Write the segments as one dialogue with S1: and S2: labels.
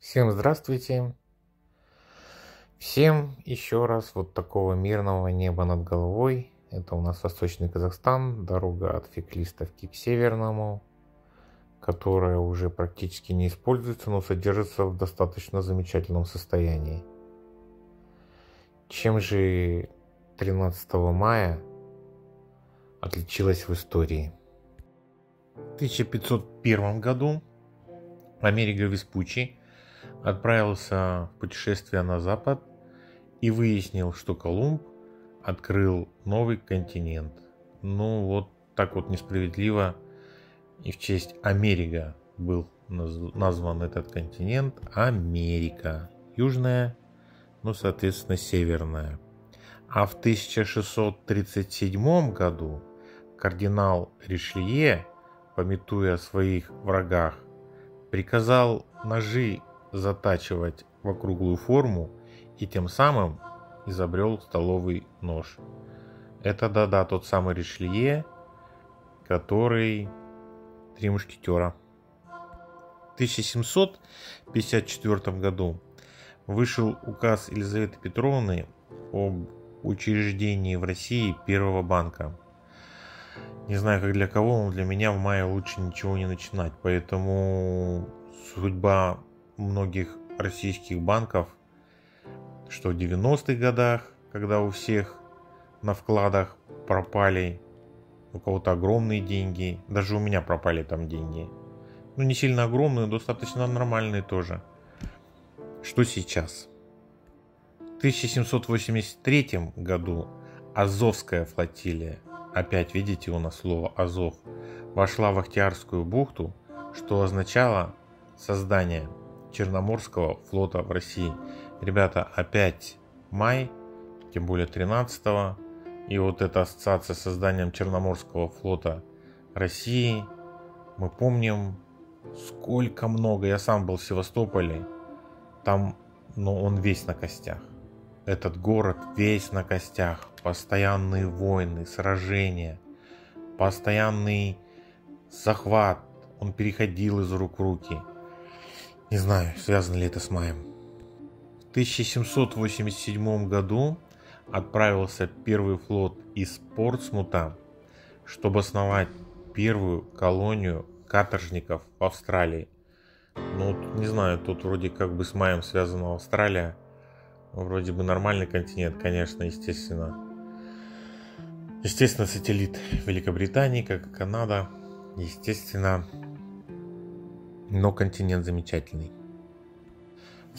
S1: Всем здравствуйте! Всем еще раз вот такого мирного неба над головой. Это у нас Восточный Казахстан, дорога от Феклистовки к Северному, которая уже практически не используется, но содержится в достаточно замечательном состоянии. Чем же 13 мая отличилась в истории? В 1501 году Америго Веспуччи отправился в путешествие на запад и выяснил, что Колумб открыл новый континент. Ну вот так вот несправедливо и в честь Америго был назван этот континент Америка. Южная, ну соответственно северная. А в 1637 году кардинал Ришелье, памятуя о своих врагах, приказал ножи затачивать в округлую форму и тем самым изобрел столовый нож. Это да-да, тот самый Ришелье, который «Три мушкетера». В 1754 году вышел указ Елизаветы Петровны об учреждении в России первого банка. Не знаю, как для кого, но для меня в мае лучше ничего не начинать. Поэтому судьба многих российских банков, что в 90-х годах, когда у всех на вкладах пропали у кого-то огромные деньги, даже у меня пропали там деньги. Ну, не сильно огромные, но достаточно нормальные тоже. Что сейчас? В 1783 году Азовская флотилия, опять видите у нас слово Азов, вошла в Ахтиарскую бухту, что означало создание Черноморского флота в России. Ребята, опять май, тем более 13-го, и вот эта ассоциация с созданием Черноморского флота России, мы помним, сколько много, я сам был в Севастополе, там, но он весь на костях. Этот город весь на костях, постоянные войны, сражения, постоянный захват, он переходил из рук в руки. Не знаю, связано ли это с маем. В 1787 году отправился первый флот из Портсмута, чтобы основать первую колонию каторжников в Австралии. Ну, не знаю, тут вроде как бы с маем связана Австралия. Вроде бы нормальный континент, конечно, естественно. Естественно, сателлит Великобритании, как и Канада. Естественно, но континент замечательный. В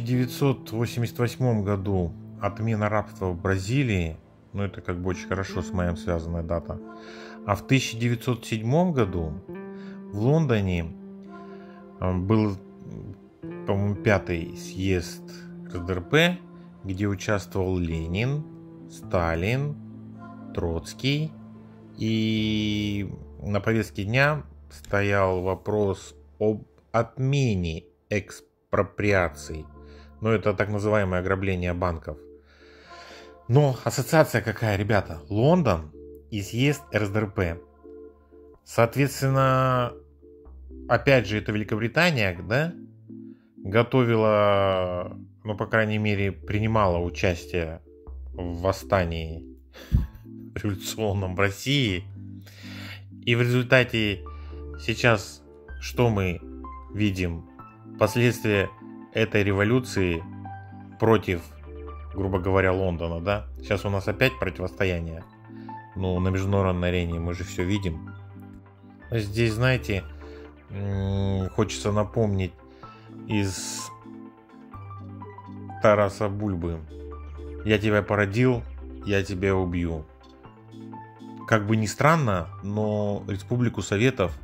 S1: 1988 году отмена рабства в Бразилии, ну это как бы очень хорошо с маем связанная дата. А в 1907 году в Лондоне был, по-моему, 5-й съезд РСДРП, где участвовал Ленин, Сталин, Троцкий. И на повестке дня стоял вопрос об отмене экспроприаций. Но это так называемое ограбление банков. Но ассоциация какая, ребята? Лондон и съезд РСДРП. Соответственно, опять же, это Великобритания, да? Готовила, ну, по крайней мере, принимала участие в восстании революционном в России. И в результате сейчас что мы видим? Последствия этой революции против, грубо говоря, Лондона, да? Сейчас у нас опять противостояние. Ну, на международной арене мы же все видим. Здесь, знаете, хочется напомнить из Тараса Бульбы: «Я тебя породил, я тебя убью». Как бы ни странно, но Республику Советов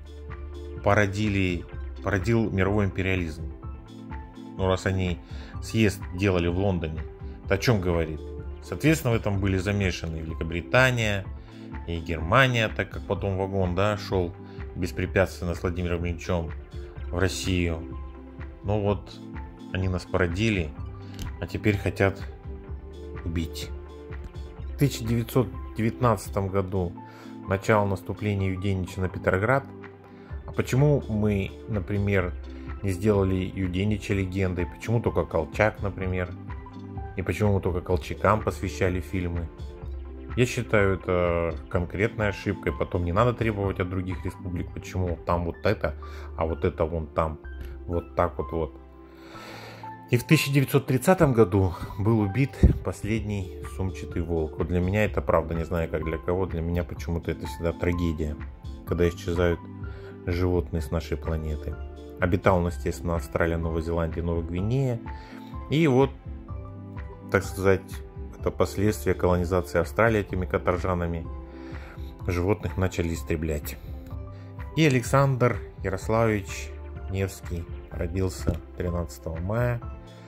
S1: породил мировой империализм. Ну, раз они съезд делали в Лондоне, это о чем говорит? Соответственно, в этом были замешаны и Великобритания, и Германия, так как потом вагон, да, шел беспрепятственно с Владимиром Ильичем в Россию. Но вот они нас породили, а теперь хотят убить. В 1919 году начало наступления Юденича на Петроград. А почему мы, например, не сделали Юденича легендой? Почему только Колчак, например? И почему мы только Колчакам посвящали фильмы? Я считаю, это конкретной ошибкой. Потом не надо требовать от других республик, почему там вот это, а вот это вон там. Вот так вот. И в 1930 году был убит последний сумчатый волк. Вот для меня это правда, не знаю как для кого, для меня почему-то это всегда трагедия, когда исчезают животные с нашей планеты. Обитал он, естественно, Австралия, Новая Зеландия, Новая Гвинея. И вот, так сказать, это последствия колонизации Австралии этими каторжанами. Животных начали истреблять. И Александр Ярославович Невский родился 13 мая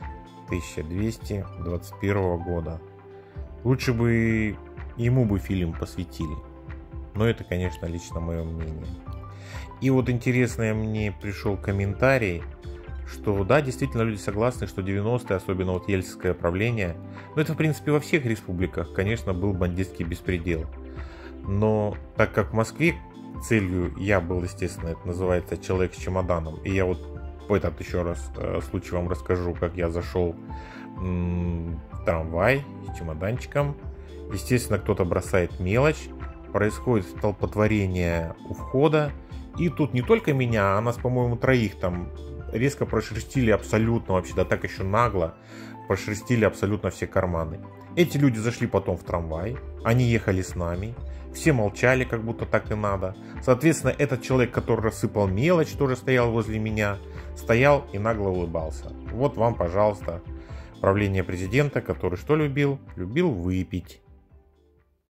S1: 1221 года. Лучше бы ему бы фильм посвятили. Но это, конечно, лично мое мнение. И вот интересный мне пришел комментарий, что да, действительно люди согласны, что 90-е, особенно вот ельцинское правление, ну это в принципе во всех республиках, конечно, был бандитский беспредел. Но так как в Москве целью я был, естественно, это называется «Человек с чемоданом», и я вот в этот еще раз случай вам расскажу, как я зашел в трамвай с чемоданчиком. Естественно, кто-то бросает мелочь, происходит столпотворение у входа, и тут не только меня, а нас, по-моему, троих там резко прошерстили абсолютно вообще, да так еще нагло, прошерстили абсолютно все карманы. Эти люди зашли потом в трамвай, они ехали с нами, все молчали, как будто так и надо. Соответственно, этот человек, который рассыпал мелочь, тоже стоял возле меня, стоял и нагло улыбался. Вот вам, пожалуйста, правление президента, который что любил? Любил выпить.